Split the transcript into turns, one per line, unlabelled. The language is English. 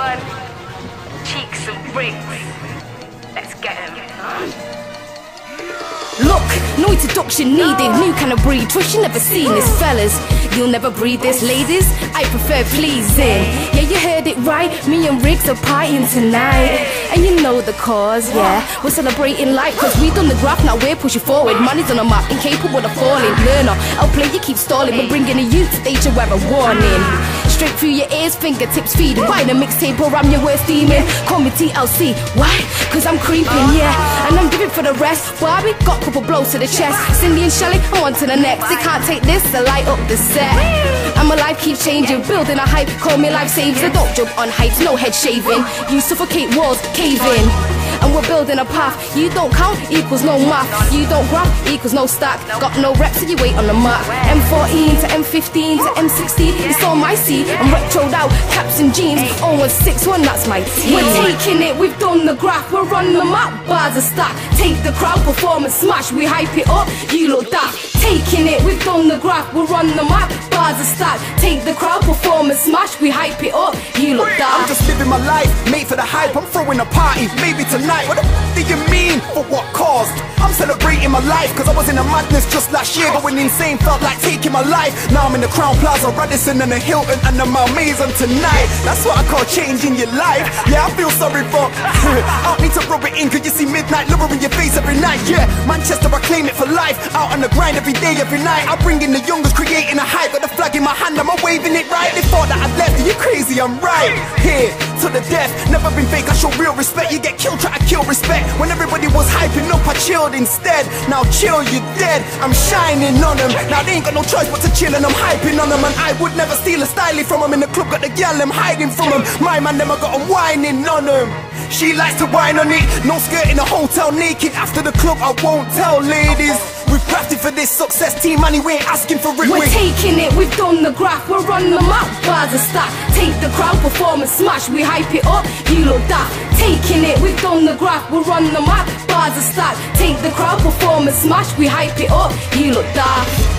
everyone. Cheeks and Wrigz. Let's get him.
Look, no introduction needed. New kind of breed, trust you never seen this, fellas. You'll never breed this, ladies. I prefer pleasing. Yeah, you heard it right. Me and Wrigz are partying tonight, and you know the cause. Yeah, we're celebrating life, cause we done the graph, now we're pushing forward. Money's on the map, incapable of falling. Learner, I'll play, you keep stalling. We're bringing the youth stage to wear a warning. Straight through your ears, fingertips feed. Buy the mixtape or I'm your worst demon. Call me TLC, why? Cause I'm creeping, yeah. And I'm giving for the rest. Barbie, got a couple blows to the chest. Cindy and Shelly, I'm on to the next. They can't take this, to light up the set. And my life keeps changing, building a hype. Call me lifesaver, don't jump on heights, no head shaving. You suffocate walls, cave in. And we're building a path. You don't count equals no math. You don't graph equals no stack. Got no reps so you wait on the map. M14 to M15 to M16, it's all my seed. I'm retroed out, caps and jeans. 0161, that's my team. We're taking it, we've done the graph. We're on the map, bars are stacked. Take the crowd, perform and smash. We hype it up, you look daft. Taking it, we've done the graph. We're on the map, bars are stacked. Take the crowd, perform and smash. We hype it up, you look daft.
I'm just living my life, made for the hype. I'm throwing a party, maybe tonight. What the f do you mean? For what cause? I'm celebrating my life, cause I was in a madness just last year. Going insane, felt like taking my life. Now I'm in the Crown Plaza, Radisson and the Hilton and the Malmaison tonight. That's what I call changing your life. Yeah, I feel sorry for I don't need to rub it in, cause you see midnight lowering your face every night. Yeah, Manchester, I claim it for life. Out on the grind every day, every night. I bring in the youngers, creating a hype. Got the flag in my hand, am I waving it right? They thought that I'd left, are you crazy? I'm right. Here, to the death, never been fake, I show real respect. You get killed, try to kill respect. When everybody was hyping up, I chilled instead. Now chill, you're dead, I'm shining on them. Now they ain't got no choice but to chill, and I'm hyping on them. And I would never steal a stylie from them. In the club, got the gal, I'm hiding from them. My man, them, I got them whining on them. She likes to whine on it, no skirt in a hotel naked. After the club, I won't tell ladies. We've crafted for this success, teammanny, we ain't asking for it.
We're taking it, we've done the graph. We're on the map, bars are stacked. Take the crowd, perform and smash. We hype it up, you look daft. Taking it, we've done the graph. We're on the map, bars are stacked. Take the crowd, perform and smash. We hype it up, you look daft.